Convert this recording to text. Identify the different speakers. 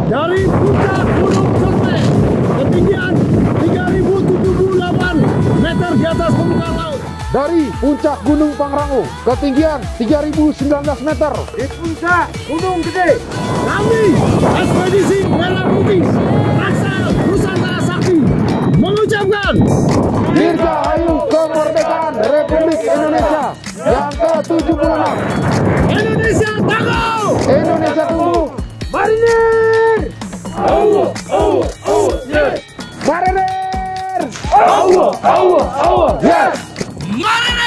Speaker 1: dari puncak Gunung Cermai, ketinggian 3078 meter di atas permukaan laut.
Speaker 2: Dari puncak Gunung Pangrango, ketinggian 3019 meter.
Speaker 3: Di puncak Gunung Gede,
Speaker 1: Kami, Ekspedisi Merah Putih, asal Nusantara Sakti, mengucapkan
Speaker 2: Dirgahayu kemerdekaan Republik Indonesia yang ke-76.
Speaker 1: Indonesia tangguh!
Speaker 2: Indonesia tunggu.
Speaker 3: Marinir!
Speaker 2: Marinir!
Speaker 3: Yes!
Speaker 1: Marinir!